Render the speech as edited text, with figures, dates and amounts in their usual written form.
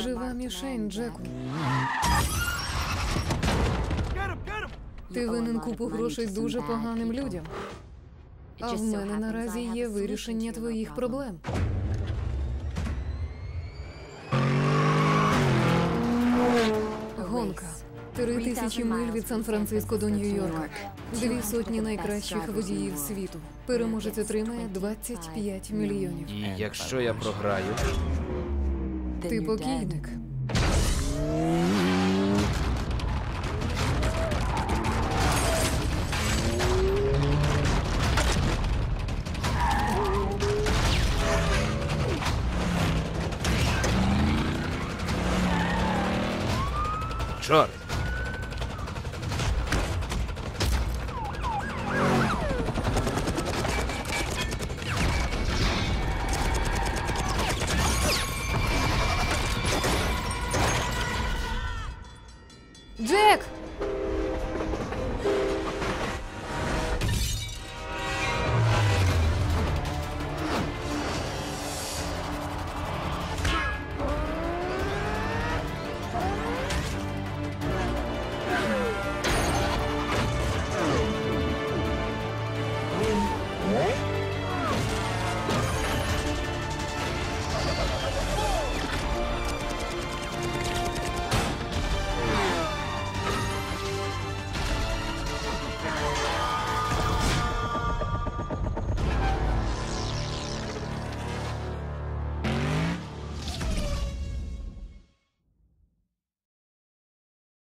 жива мішень, Джеку. Ти винен купу грошей дуже поганим людям. А в мене наразі є вирішення твоїх проблем. Гонка. 3000 миль від Сан-Франциско до Нью-Йорка. 200 найкращих водіїв світу. Переможець отримає 25 мільйонів. І якщо я програю, Ти покійник. чорт,